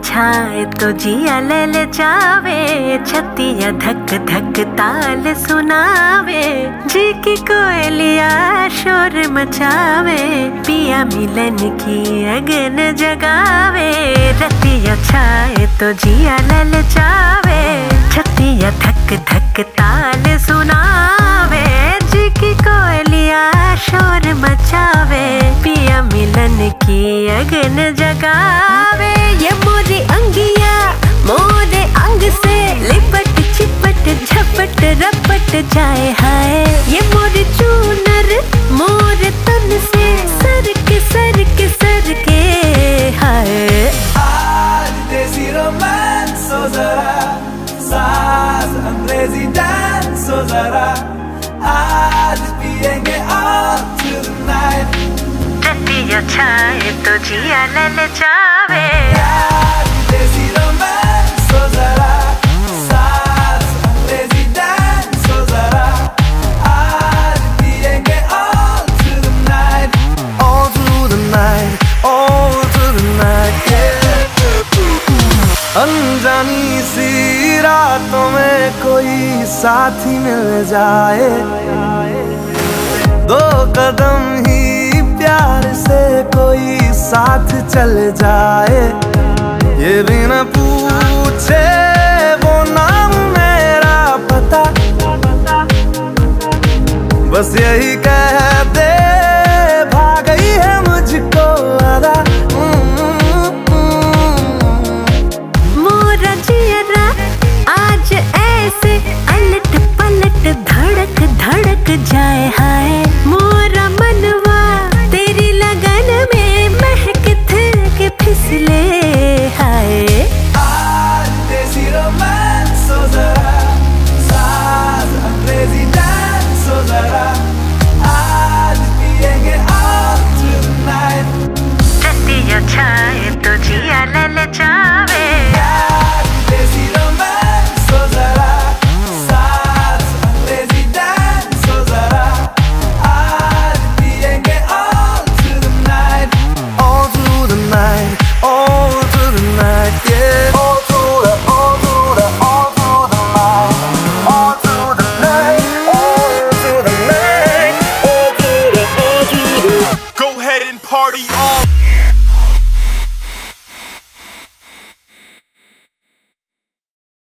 छाए तो जिया ले जावे, छतिया धक धक ताल सुनावे, जी की कोयलिया शोर मचावे, पिया मिलन की अगन जगावे। रतिया छाए तो जिया ले जावे, छतिया धक धक ताल सुनावे, जी की कोयलिया शोर मचावे, पिया मिलन की अगन जगावे। ये मोरी अंगिया मोरे अंग से लिपट चिपट झपट रपट जाए हाय, ये मोरी चूनर मोरे तन से सर के हाय। आज देसी रोमांस हो जरा, सास अंग्रेजी डांस हो जरा, आज पिएंगे all through the night। Ratia छाए तो जिया ले जावे, आज देसी रोमांस हो जरा, सास अंग्रेजी डांस हो जरा, आज पिएंगे all through the night, all through the night, all through the night, yeah। अनजानी सी रातों में कोई साथी मिल जाए, दो कदम ही प्यार से कोई साथ चल जाए, ये भी न पूछे वो नाम मेरा पता, बस यही कह दे भाग गई है मुझको अदा। मोरा जियरा आज ऐसे अलट पलट धड़क धड़क जाए हाय,